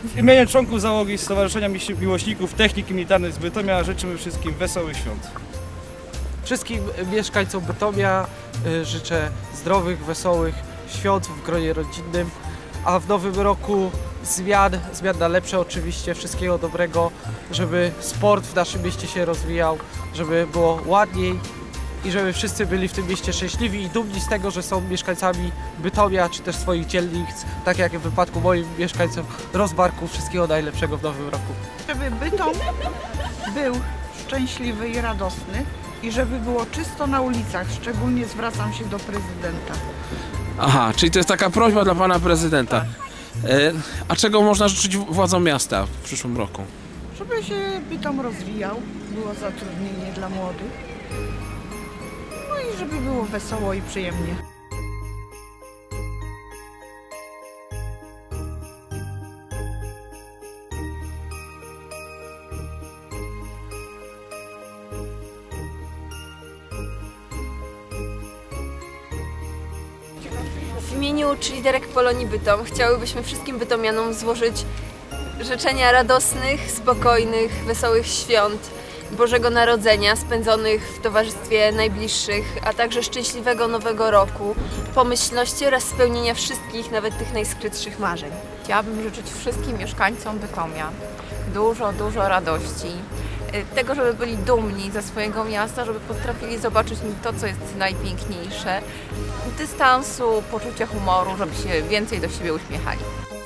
W imieniu członków załogi Stowarzyszenia Miłośników Techniki Militarnej z Bytomia życzymy wszystkim wesołych świąt. Wszystkim mieszkańcom Bytomia życzę zdrowych, wesołych świąt w gronie rodzinnym, a w nowym roku zmian na lepsze oczywiście, wszystkiego dobrego, żeby sport w naszym mieście się rozwijał, żeby było ładniej i żeby wszyscy byli w tym mieście szczęśliwi i dumni z tego, że są mieszkańcami Bytomia czy też swoich dzielnic, tak jak w wypadku moim mieszkańcom Rozbarku. Wszystkiego najlepszego w nowym roku. Żeby Bytom był szczęśliwy i radosny i żeby było czysto na ulicach, szczególnie zwracam się do prezydenta. Aha, czyli to jest taka prośba dla pana prezydenta. A czego można życzyć władzom miasta w przyszłym roku? Żeby się Bytom rozwijał, było zatrudnienie dla młodych, no i żeby było wesoło i przyjemnie. W imieniu liderek Polonii Bytom chciałybyśmy wszystkim bytomianom złożyć życzenia radosnych, spokojnych, wesołych świąt Bożego Narodzenia spędzonych w towarzystwie najbliższych, a także szczęśliwego Nowego Roku, pomyślności oraz spełnienia wszystkich, nawet tych najskrytszych marzeń. Chciałabym życzyć wszystkim mieszkańcom Bytomia dużo radości, tego, żeby byli dumni ze swojego miasta, żeby potrafili zobaczyć to, co jest najpiękniejsze, dystansu, poczucia humoru, żeby się więcej do siebie uśmiechali.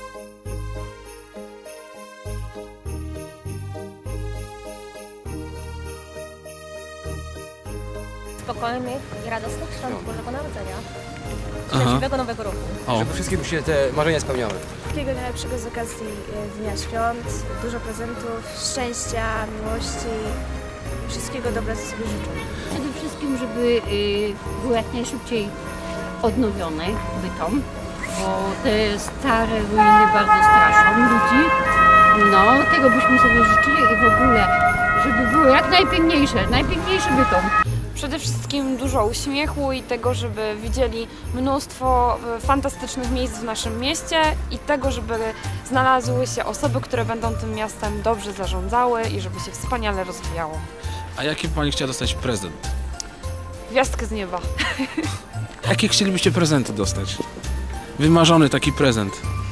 Spokojnych i radosnych świąt Bożego Narodzenia. Szczęśliwego Nowego Roku. Żeby wszystkim się te marzenia spełniały. Wszystkiego najlepszego z okazji Dnia Świąt, dużo prezentów, szczęścia, miłości, wszystkiego dobra, co sobie życzę. Przede wszystkim, żeby był jak najszybciej odnowiony Bytom, bo te stare ruiny bardzo straszą ludzi. No, tego byśmy sobie życzyli i w ogóle, żeby było jak najpiękniejszy Bytom. Przede wszystkim dużo uśmiechu i tego, żeby widzieli mnóstwo fantastycznych miejsc w naszym mieście i tego, żeby znalazły się osoby, które będą tym miastem dobrze zarządzały i żeby się wspaniale rozwijało. A jaki pani chciała dostać prezent? Gwiazdkę z nieba. Jakie chcielibyście prezenty dostać? Wymarzony taki prezent.